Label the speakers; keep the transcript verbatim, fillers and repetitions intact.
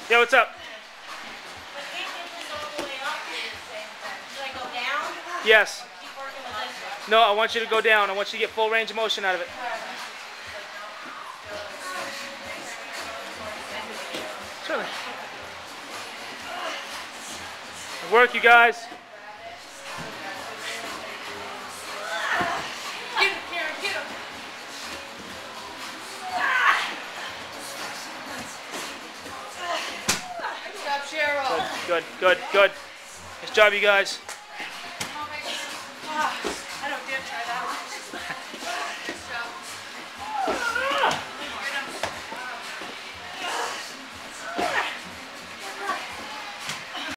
Speaker 1: Yeah, what's up? Yes. No, I want you to go down. I want you to get full range of motion out of it. Certainly. Good work, you guys.
Speaker 2: Get him, Karen, get him. Good job, Cheryl.
Speaker 1: Good, good, good, good. Nice job, you guys.